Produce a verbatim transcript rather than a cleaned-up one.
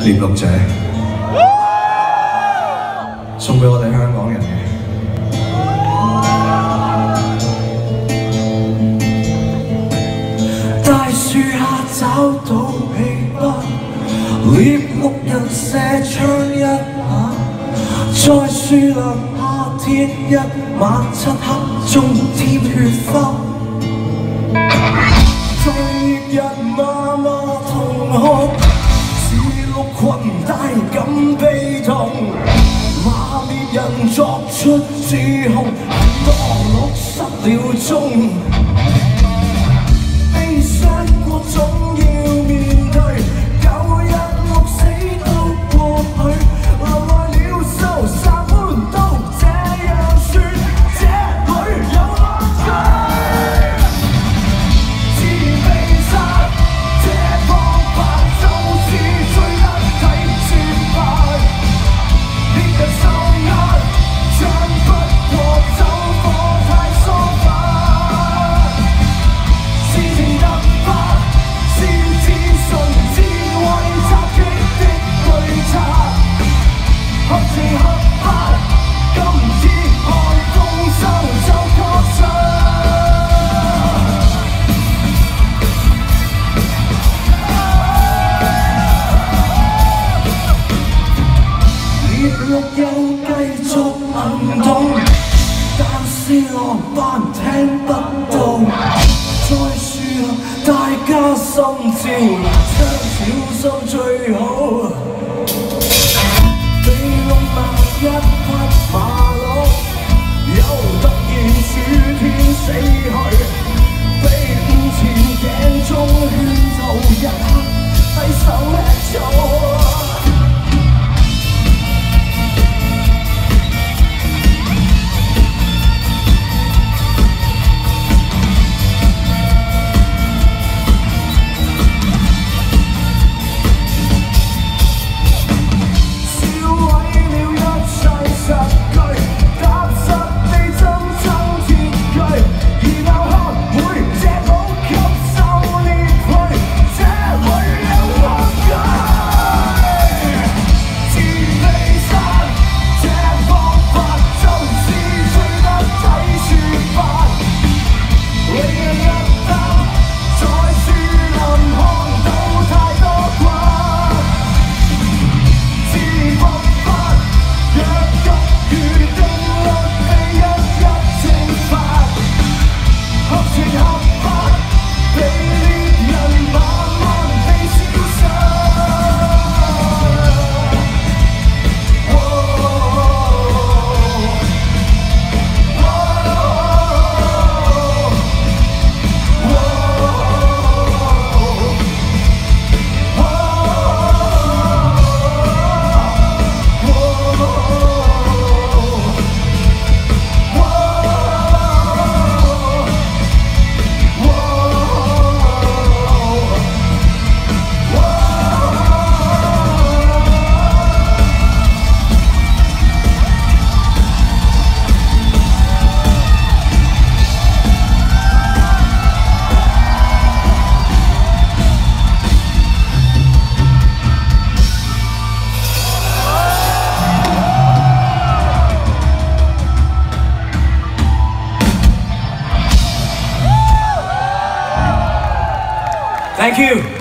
獵鹿者，送俾我哋香港人嘅。大樹下找到彼岸，獵鹿人射槍一下，在樹林夏天一晚，漆黑中添血花。 在獵人媽媽同學，是鹿群大感悲痛。罵獵人作出指控，很多鹿失了蹤。悲傷過總要面對，舊日鹿死都過去，留來了受三般都這樣說，這裏有樂趣。 鹿又繼續行動，但是狼班聽不到，在樹林大家心照，槍小心最好。被鹿罵一匹馬鹿，又突然處天死去，被五前鏡中圈套一刻，低手吃草。 Thank you.